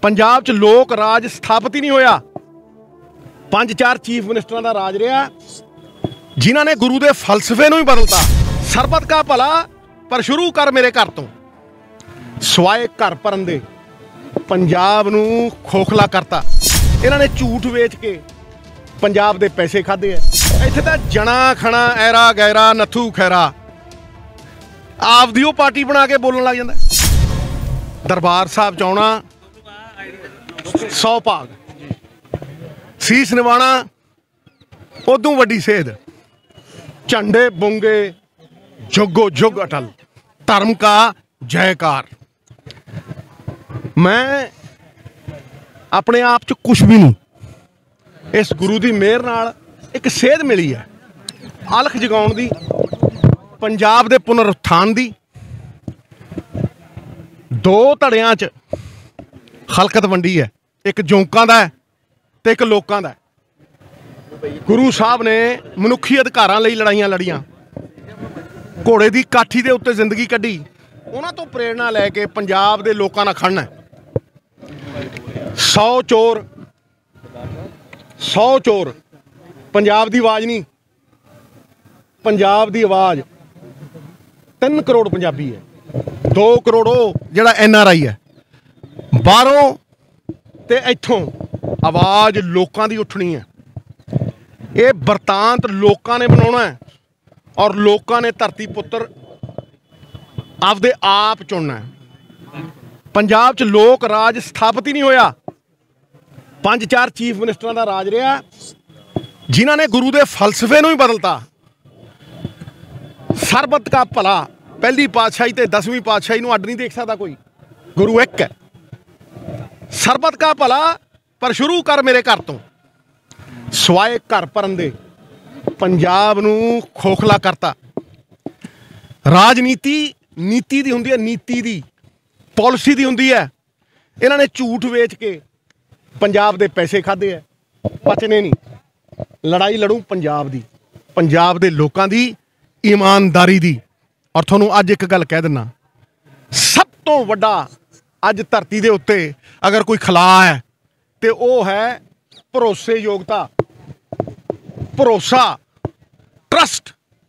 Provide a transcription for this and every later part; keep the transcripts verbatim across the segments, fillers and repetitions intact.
पंजाब च लोक राज स्थापित ही नहीं होया। पंज चार चीफ मिनिस्टरां दा राज रहा जिन्हां ने गुरु दे फलसफे नूं ही बदलता। सरबत का भला पर शुरू कर मेरे घर तो, सवाए घर भरन दे पंजाब नूं खोखला करता। इन्हां ने झूठ वेच के पंजाब दे पैसे खाधे है। इत्थे तां जना खना ऐरा गैरा नथू खैरा आपदी ओह पार्टी बना के बोलन लग जांदा। दरबार साहब च आउणा सौ भाग, सीस निवाणा उदों वड्डी सेध, झंडे बुंगे जुगो जुग अटल, धर्म का जयकार। मैं अपने आप च कुछ भी नहीं, इस गुरु की मेहर नाल एक सेध मिली है अलख जगाउण दी, पंजाब दे पुनरुत्थान दी। दो धड़ियां च खलकत वंडी है, एक जोंकां दा है ते एक लोकां दा है। गुरु साहब ने मनुखी अधिकारां लई लड़ाइयां लड़ियां, घोड़े की काठी दे उत्ते जिंदगी कड्ढी। उन्हां तो प्रेरणा लैके पंजाब दे लोकां नाल खड़ना है। सौ चोर सौ चोर पंजाब की आवाज़ नहीं, पंजाब की आवाज़ तीन करोड़ पंजाबी है, दो करोड़ जिहड़ा एन आर आई है। बाहरों ते इत्थों आवाज़ लोकां दी उठनी है। ये बरतांत लोकां ने बनाउणा है और लोकां ने धरती पुत्र आपदे आप चुनना है। पंजाब च लोक राज स्थापित ही नहीं होया। पंज चार चीफ मिनिस्टरां दा राज रहा जिन्हां ने गुरु दे फलसफे नूं ही बदलता। सरबत का भला, पहली पातशाही ते दसवीं पातशाही नूं अड्ड नहीं देख सकता कोई, गुरु एक है। सरबत का भला पर शुरू कर मेरे घर तो, सवाए घर भरन दे पंजाब नूं खोखला करता। राजनीति नीति दी हुंदी है, नीति दी पॉलिसी दी हुंदी है। इन्हां ने झूठ वेच के पंजाब दे पैसे खाधे है, पचने नहीं। लड़ाई लड़ूं पंजाब दी, पंजाब दे लोकां दी, ईमानदारी दी। और तुहानूं अज एक गल कह दिना, सब तो वड्डा अज धरती दे उत्ते अगर कोई खला है तो वह है भरोसे योगता, भरोसा, ट्रस्ट।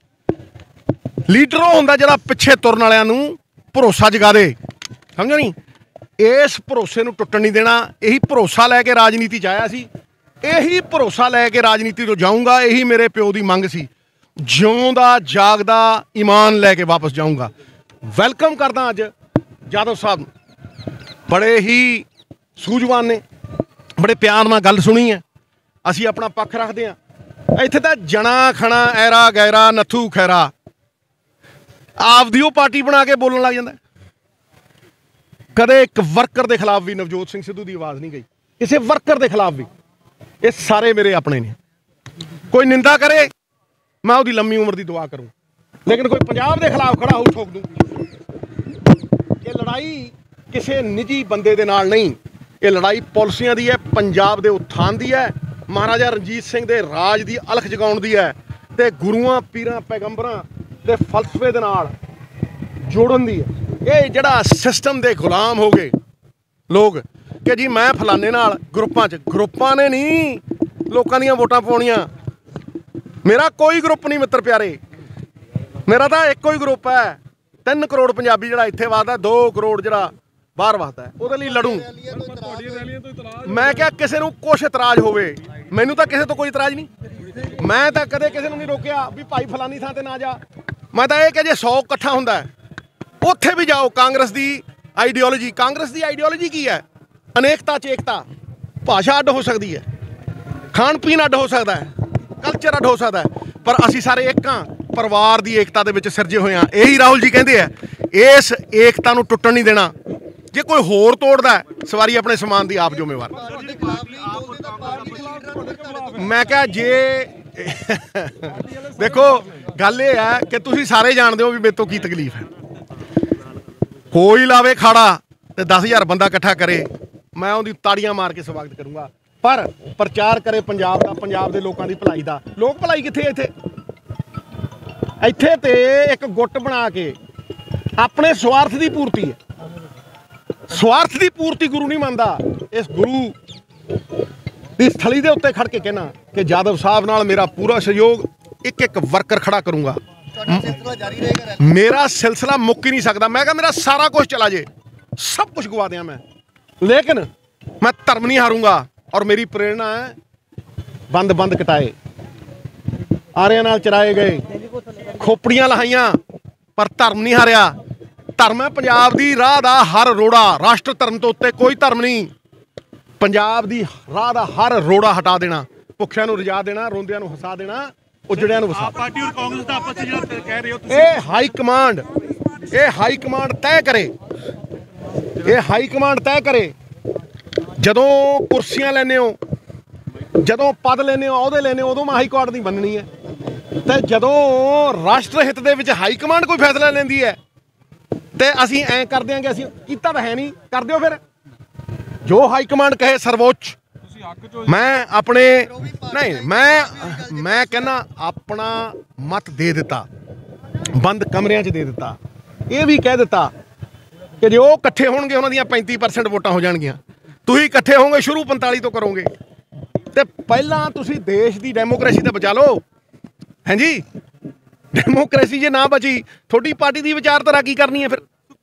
लीडर वो हुंदा जिहड़ा पिछे तुरन वालियां नूं भरोसा जगा दे, समझो नहीं। इस भरोसे नूं टुटण नहीं देना। यही भरोसा लैके राजनीति च आया सी, यही भरोसा लैके राजनीति तो जाऊँगा। यही मेरे प्यो की मंग सी, जिउंदा जागदा ईमान लैके वापस जाऊँगा। वैलकम करदा अज यादव साहब, बड़े ही सूझवान ने, बड़े प्यार नाल गल सुनी है। असी अपना पक्ष रखते हैं। इत्थे तां जना खना ऐरा गैरा नथू खैरा आपदी ओह पार्टी बना के बोलन लग जांदा। कदे एक वर्कर के खिलाफ भी नवजोत सिंह सिद्धू की आवाज़ नहीं गई, किसी वर्कर के खिलाफ भी। ये सारे मेरे अपने ने। कोई निंदा करे मैं उसकी लंबी उम्र की दुआ करूँ, लेकिन कोई पंजाब के खिलाफ खड़ा हो ठोक दूँ। ये लड़ाई किसी निजी बंदे दे नाल नहीं, ये लड़ाई पॉलिसियां दी है, पंजाब के उत्थान की है, महाराजा रणजीत सिंह के राज की अलख जगाउण दी है, ते गुरुआं पीरां पैगंबरां के फलसफे दे नाल जोड़न दी है। ये जिहड़ा सिस्टम के गुलाम हो गए लोग कि जी मैं फलाने नाल ग्रुपां च, ग्रुपां ने नहीं लोकां दीयां वोटां पाउणियां। मेरा कोई ग्रुप नहीं मित्र प्यारे, मेरा तो एक ही ग्रुप है। तीन करोड़ पंजाबी जिहड़ा इत्थे वसदा, दो करोड़ जिहड़ा बाहर वसदा है, उहदे लई लड़ूं मैं। क्या किसी नूं कुछ इतराज़ होवे, मैनूं तां किसी तो कोई इतराज़ नहीं। मैं तां कदे किसी नूं नहीं रोकिया भी भाई फलानी थां ते ना जा। मैं तां इह कि जे सौ इकट्ठा हुंदा है उत्थे भी जाओ। कांग्रेस की आइडियोलॉजी, कांग्रेस की आइडियोलॉजी की है? अनेकता च एकता। भाषा अड्ड हो सकती है, खाण पीण अड्ड हो सकता है, कल्चर अड्ड हो सकता है, पर असी सारे एक हाँ, परिवार की एकता दे विच सिरजे हुए हाँ। यही राहुल जी कहते हैं, इस एकता नूं टुटण नहीं देना। जे कोई होर तोड़दा है, सवारी अपने समान की आप जिम्मेवार। मैं क्या जे देखो गल ये है कि तुसीं सारे जानते हो भी मेरे तो की तकलीफ है। कोई लावे खाड़ा तो दस हज़ार बंदा इकट्ठा करे, मैं उहदी ताड़ियां मार के स्वागत करूँगा। पर प्रचार करे पंजाब का, पंजाब के लोगों की भलाई का। लोक भलाई कित्थे इत्थे? इत्थे ते एक गुट बना के अपने स्वार्थ की पूर्ति है। ਸਵਾਰਥ ਦੀ ਪੂਰਤੀ ਗੁਰੂ ਨਹੀਂ ਮੰਨਦਾ। ਇਸ ਗੁਰੂ ਦੀ ਸਥਲੀ ਦੇ ਉੱਤੇ ਖੜ ਕੇ ਕਹਿਣਾ ਕਿ ਜਾਦਵ ਸਾਹਿਬ ਨਾਲ ਮੇਰਾ ਪੂਰਾ ਸਹਿਯੋਗ, ਇੱਕ ਇੱਕ ਵਰਕਰ ਖੜਾ ਕਰੂੰਗਾ। ਮੇਰਾ ਸਿਲਸਿਲਾ ਮੁੱਕ ਹੀ ਨਹੀਂ ਸਕਦਾ। ਮੈਂ ਕਿਹਾ ਮੇਰਾ ਸਾਰਾ ਕੁਝ ਚਲਾ ਜੇ, ਸਭ ਕੁਝ ਗਵਾ ਦਿਆਂ ਮੈਂ, ਲੇਕਿਨ ਮੈਂ ਧਰਮ ਨਹੀਂ ਹਾਰੂੰਗਾ। ਔਰ ਮੇਰੀ ਪ੍ਰੇਰਣਾ ਹੈ ਬੰਦ ਬੰਦ ਕਟਾਏ, ਆਰਿਆਂ ਨਾਲ ਚਰਾਏ ਗਏ, ਖੋਪੜੀਆਂ ਲਹਾਈਆਂ, ਪਰ ਧਰਮ ਨਹੀਂ ਹਾਰਿਆ। ਧਰਮ ਹੈ ਪੰਜਾਬ ਦੀ ਰਾਹ ਦਾ ਹਰ ਰੋੜਾ, ਰਾਸ਼ਟਰ ਧਰਮ ਤੋਂ ਉੱਤੇ ਕੋਈ ਧਰਮ ਨਹੀਂ। ਪੰਜਾਬ ਦੀ ਰਾਹ ਦਾ ਹਰ ਰੋੜਾ ਹਟਾ ਦੇਣਾ, ਭੁੱਖਿਆਂ ਨੂੰ ਰਜਾ ਦੇਣਾ, ਰੋਂਦਿਆਂ ਨੂੰ ਹਸਾ ਦੇਣਾ, ਉਜੜਿਆਂ ਨੂੰ ਵਸਾ। ਪਾਰਟੀ ਔਰ ਕਾਂਗਰਸ ਦਾ ਆਪਸ ਵਿੱਚ ਜਿਹੜਾ ਕਹਿ ਰਹੇ ਹੋ ਤੁਸੀਂ, ਇਹ ਹਾਈ ਕਮਾਂਡ ਇਹ ਹਾਈ ਕਮਾਂਡ ਤੈਅ ਕਰੇ ਇਹ ਹਾਈ ਕਮਾਂਡ ਤੈਅ ਕਰੇ। ਜਦੋਂ ਕੁਰਸੀਆਂ ਲੈਂਦੇ ਹੋ, ਜਦੋਂ ਪਦ ਲੈਂਦੇ ਹੋ, ਅਹੁਦੇ ਲੈਂਦੇ ਹੋ, ਉਦੋਂ ਮੈਂ ਹਾਈ ਕੋਰਟ ਦੀ ਮੰਨਣੀ ਹੈ। ਤੇ ਜਦੋਂ ਰਾਸ਼ਟਰ ਹਿੱਤ ਦੇ ਵਿੱਚ ਹਾਈ ਕਮਾਂਡ ਕੋਈ ਫੈਸਲਾ ਲੈਂਦੀ ਹੈ ਤੇ ਅਸੀਂ ਐਂ ਕਰ ਦਿਆਂਗੇ, ਅਸੀਂ ਕੀਤਾ ਤਾਂ ਹੈ ਨਹੀਂ, ਕਰ ਦਿਓ ਫਿਰ ਜੋ ਹਾਈ ਕਮਾਂਡ ਕਹੇ ਸਰਵੋੱਚ। ਮੈਂ ਆਪਣੇ ਨਹੀਂ ਮੈਂ ਮੈਂ ਕਹਿੰਦਾ ਆਪਣਾ ਮਤ ਦੇ ਦਿੱਤਾ, ਬੰਦ ਕਮਰਿਆਂ 'ਚ ਦੇ ਦਿੱਤਾ। ਇਹ ਵੀ ਕਹਿ ਦਿੱਤਾ ਕਿ ਜੇ ਉਹ ਇਕੱਠੇ ਹੋਣਗੇ ਉਹਨਾਂ ਦੀਆਂ ਪੈਂਤੀ ਪਰਸੈਂਟ ਵੋਟਾਂ ਹੋ ਜਾਣਗੀਆਂ, ਤੁਸੀਂ ਇਕੱਠੇ ਹੋਵੋਗੇ ਸ਼ੁਰੂ ਪੰਤਾਲੀ ਤੋਂ ਕਰੋਗੇ। ਤੇ ਪਹਿਲਾਂ ਤੁਸੀਂ ਦੇਸ਼ ਦੀ ਡੈਮੋਕ੍ਰੇਸੀ ਤਾਂ ਬਚਾ ਲਓ। ਹਾਂਜੀ, ਡੈਮੋਕ੍ਰੇਸੀ ਜੇ ਨਾ ਬਚੀ, ਤੁਹਾਡੀ ਪਾਰਟੀ ਦੀ ਵਿਚਾਰਧਾਰਾ ਕੀ ਕਰਨੀ ਹੈ ਫਿਰ?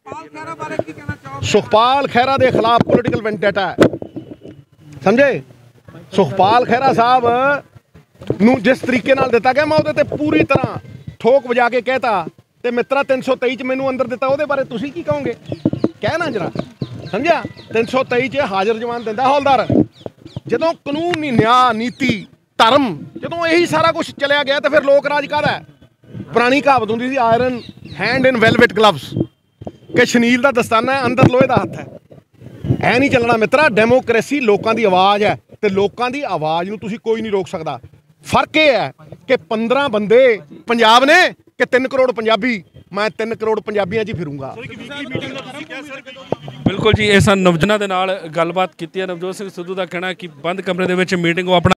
ਸੁਖਪਾਲ ਖਹਿਰਾ ਦੇ ਖਿਲਾਫ ਪੋਲੀਟੀਕਲ ਵੈਂਡੇਟਾ ਹੈ, ਸਮਝੇ? ਸੁਖਪਾਲ ਖਹਿਰਾ ਸਾਹਿਬ ਨੂੰ ਜਿਸ ਤਰੀਕੇ ਨਾਲ ਦਿੱਤਾ ਗਿਆ, ਮੈਂ ਉਹਦੇ ਤੇ ਪੂਰੀ ਤਰ੍ਹਾਂ ਠੋਕ ਵਜਾ ਕੇ ਕਹਿਤਾ। ਤੇ ਮਿੱਤਰਾ ਤਿੰਨ ਸੌ ਤੇਈ 'ਚ ਮੈਨੂੰ ਅੰਦਰ ਦਿੱਤਾ, ਉਹਦੇ ਬਾਰੇ ਤੁਸੀਂ ਕੀ ਕਹੋਗੇ? ਕਹਿਣਾ ਜਰਾ, ਸਮਝਿਆ? ਤਿੰਨ ਸੌ ਤੇਈ 'ਚ ਹਾਜ਼ਰ ਜਵਾਨ ਦਿੰਦਾ ਹੌਲਦਾਰ। ਜਦੋਂ ਕਾਨੂੰਨ, ਨਿਆਂ, ਨੀਤੀ, ਧਰਮ, ਜਦੋਂ ਇਹੀ ਸਾਰਾ ਕੁਝ ਚਲਿਆ ਗਿਆ ਤਾਂ ਫਿਰ ਲੋਕ ਰਾਜ ਕਾਹਦਾ? ਪੁਰਾਣੀ ਕਹਾਵਤ ਹੁੰਦੀ ਸੀ, iron hand in velvet gloves, ਕਿ ਸ਼ਨੀਲ ਦਾ ਦਸਤਾਨਾ ਹੈ, ਅੰਦਰ ਲੋਹੇ ਦਾ ਹੱਥ ਹੈ। ਐ ਨਹੀਂ ਚੱਲਣਾ ਮਿੱਤਰਾ। ਡੈਮੋਕ੍ਰੇਸੀ ਲੋਕਾਂ ਦੀ ਆਵਾਜ਼ ਹੈ ਤੇ ਲੋਕਾਂ ਦੀ ਆਵਾਜ਼ ਨੂੰ ਤੁਸੀਂ ਕੋਈ ਨਹੀਂ ਰੋਕ ਸਕਦਾ। ਫਰਕ ਇਹ ਹੈ ਕਿ ਪੰਦਰਾਂ ਬੰਦੇ ਪੰਜਾਬ ਨੇ ਕਿ ਤਿੰਨ ਕਰੋੜ ਪੰਜਾਬੀ। ਮੈਂ ਤਿੰਨ ਕਰੋੜ ਪੰਜਾਬੀਆਂ 'ਚ ਹੀ ਫਿਰੂੰਗਾ। ਬਿਲਕੁਲ ਜੀ, ਇਹ ਸਨ ਨਵਜਨਾਂ ਦੇ ਨਾਲ ਗੱਲਬਾਤ ਕੀਤੀ ਹੈ। ਨਵਜੋਤ ਸਿੰਘ ਸਿੱਧੂ ਦਾ ਕਹਿਣਾ ਕਿ ਬੰਦ ਕਮਰੇ ਦੇ ਵਿੱਚ ਮੀਟਿੰਗ ਉਹ ਆਪਣਾ